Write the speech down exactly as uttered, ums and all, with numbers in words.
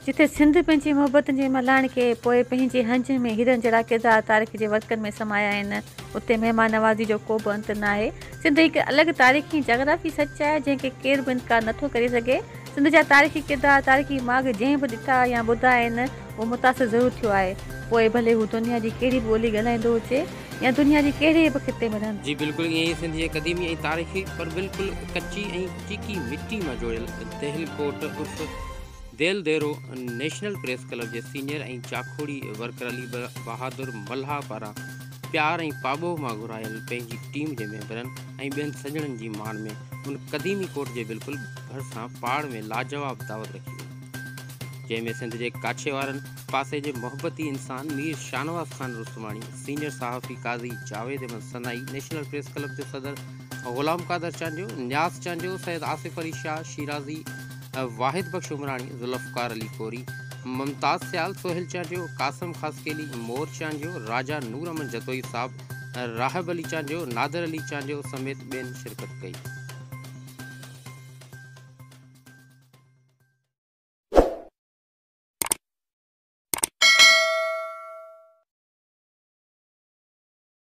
जिथे सिंध पंहिंजी मोहबत जे मल्हाइण खे पोइ पंहिंजे हंज में हिरन जहिड़ा किरदार तारीख़ जे वर्कनि में समाया आहिनि, उते महिमान नवाज़ी जो को बि अंत न आहे। सिंध हिकु अलॻि तारीख़ी जगराफ़ी सच आहे जंहिंखे केरु बि इनकार नथो करे सघे। सिंध जा तारीख़ी किरदार तारीख़ी माॻ जंहिं बि ॾिठा या ॿुधा आहिनि उहो मुतासिर ज़रूरु थियो आहे, पोइ भले हू दुनिया जी कहिड़ी बि ॿोली ॻाल्हाईंदो हुजे या दुनिया जी कहिड़े बि ख़िते में रहंदो। जी बिल्कुलु ईअं ई सिंध जी क़दीमी ऐं तारीख़ी पर बिल्कुलु कची ऐं चीकी मिट्टी मां जोड़ियल दहल कोट उर्फ़ देल देरो नेशनल प्रेस क्लब जे सीनियर ऐं चाखोड़ी वर्कर अली बहादुर मल्हा पारां प्यार ऐं पाॿो मां घुरायल पंहिंजी टीम जे मेंबरनि ऐं ॿियनि सॼणनि जी मान में उन क़दीमी कोट जे बिल्कुलु भरिसां पाड़ में लाजवाब दावत रखी वई, जंहिंमें सिंध जे काछे वारनि पासे जे मोहब्बती इंसान मीर शाहनवाज़ ख़ान रुस्तमाणी, सीनियर सहाफ़ी Qazi Javed Ahmed Sanai, national press club जो सदर ग़ुलाम कादर चांजो, न्यास चांजो, सैयद आसिफ अली शाह शिराज़ी, वाहिद बख्श उमराणी, ज़ुल्फ़कार अली कोरी, मुमताज़ सियाल, सोहेल चांजो, कासम खासकेली, मोर चांजो, राजा नूर अहमद जतोई साहब, राहब अली चांजो, नादर अली चांजो समेत ॿियनि शिरकत कई।